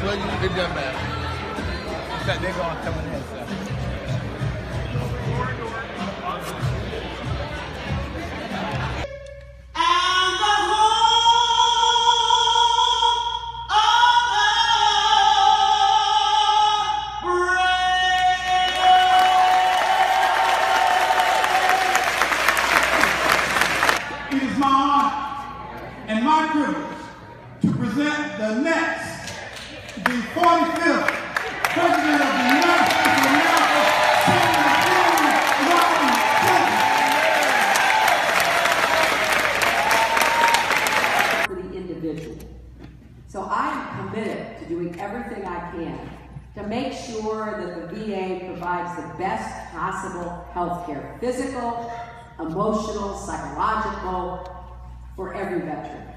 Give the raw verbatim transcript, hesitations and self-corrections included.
Well, you, it doesn't matter. In fact, they're going to come in here, so. It is my honor and my privilege to present the next, the forty-fifth President of the United States of America, Senator Kingstree. For the individual. So I'm committed to doing everything I can to make sure that the V A provides the best possible health care, physical, emotional, psychological, for every veteran.